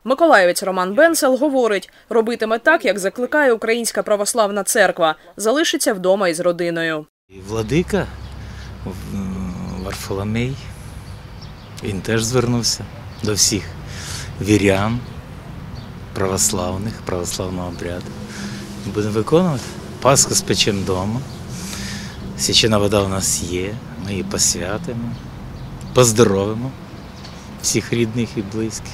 Миколаївець Роман Бенцел говорить, робитиме так, як закликає Українська православна церква, залишиться вдома із родиною. Владика Варфоломей, він теж звернувся до всіх вірян православних, православного обряду. Будемо виконувати. Пасху спечемо вдома, свячена вода у нас є, ми її посвятимо, поздоровимо всіх рідних і близьких.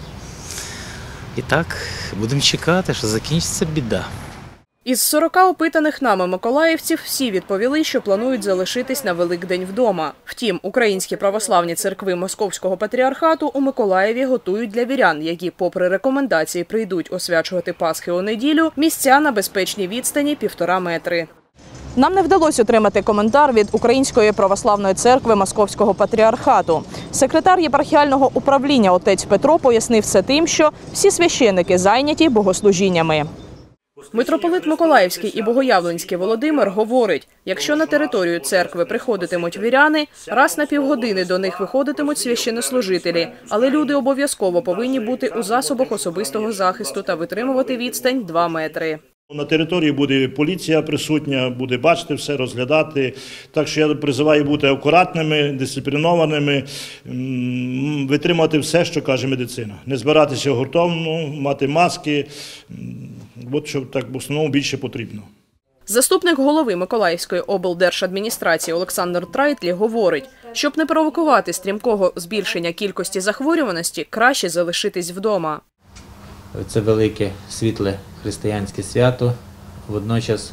І так, будемо чекати, що закінчиться біда. Із 40 опитаних нами миколаївців всі відповіли, що планують залишитись на Великдень вдома. Втім, українські православні церкви Московського патріархату у Миколаєві готують для вірян, які, попри рекомендації, прийдуть освячувати Пасхи у неділю, місця на безпечній відстані 1,5 метри. Нам не вдалося отримати коментар від Української православної церкви Московського патріархату. Секретар єпархіального управління отець Петро пояснив це тим, що всі священники зайняті богослужіннями. Митрополит Миколаївський і Богоявленський Володимир говорить, якщо на територію церкви приходитимуть віряни, раз на півгодини до них виходитимуть священнослужителі, але люди обов'язково повинні бути у засобах особистого захисту та витримувати відстань 2 метри. На території буде поліція присутня, буде бачити все, розглядати. Так що я призиваю бути акуратними, дисциплінованими, витримати все, що каже медицина. Не збиратися гуртом, мати маски, от що так в основному більше потрібно. Заступник голови Миколаївської облдержадміністрації Олександр Трайтлі говорить, щоб не провокувати стрімкого збільшення кількості захворюваності, краще залишитись вдома. Це велике, світле християнське свято. Водночас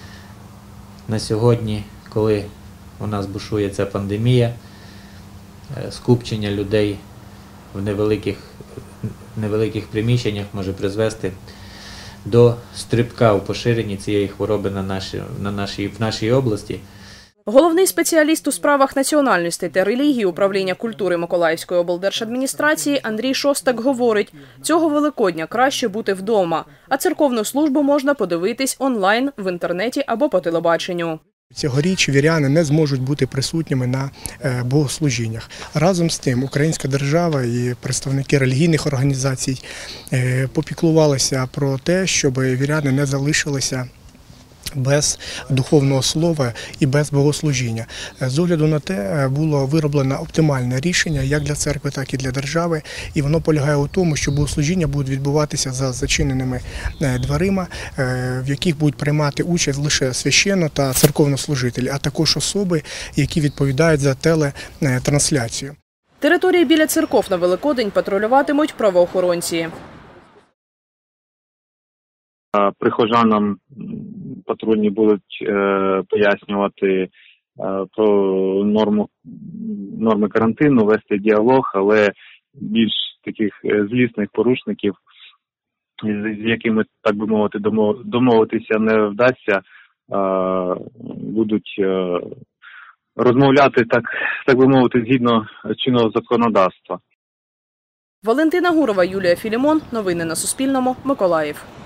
на сьогодні, коли у нас бушує ця пандемія, скупчення людей в невеликих приміщеннях може призвести до стрибка у поширенні цієї хвороби в нашій області. Головний спеціаліст у справах національностей та релігії управління культури Миколаївської облдержадміністрації Андрій Шостак говорить, цього Великодня краще бути вдома, а церковну службу можна подивитись онлайн, в інтернеті або по телебаченню. Цьогоріч віряни не зможуть бути присутніми на богослужіннях. Разом з тим українська держава і представники релігійних організацій попіклувалися про те, щоб віряни не залишилися без духовного слова і без богослужіння. З огляду на те було вироблено оптимальне рішення як для церкви, так і для держави. І воно полягає у тому, що богослужіння будуть відбуватися за зачиненими дверима, в яких будуть приймати участь лише священно та церковнослужителі, а також особи, які відповідають за телетрансляцію. Території біля церков на Великодень патрулюватимуть правоохоронці. Прихожанам патрульні будуть пояснювати про норми карантину, вести діалог, але більш таких злісних порушників, з якими, так би мовити, домовитися не вдасться, будуть розмовляти, так би мовити, згідно чинного законодавства. Валентина Гурова, Юлія Філімон. Новини на Суспільному. Миколаїв.